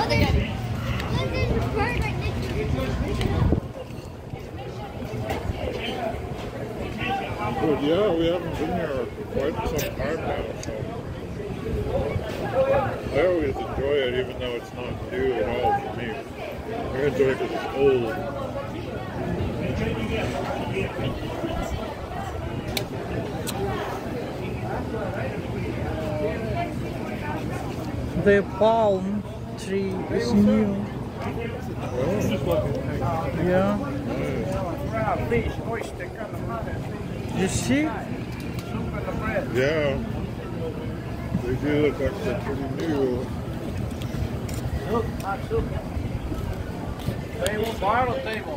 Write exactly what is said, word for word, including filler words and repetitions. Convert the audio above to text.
But yeah, we haven't been here for quite some time now, so I always enjoy it, even though it's not new at all for me. I enjoy it because it's old. The palm tree is new. Oh. Yeah. Nice. You see? Yeah. They do look like they're pretty new. Table, bar or table?